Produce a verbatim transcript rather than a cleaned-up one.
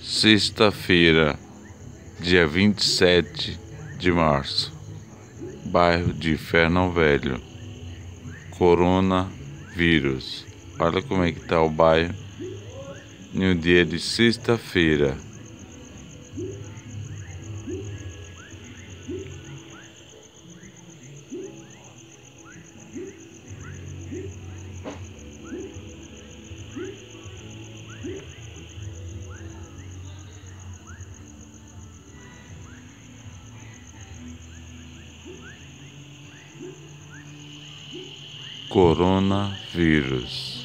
Sexta-feira, dia vinte e sete de março, bairro de Fernão Velho, coronavírus. Olha como é que tá o bairro no dia de sexta-feira. Coronavírus.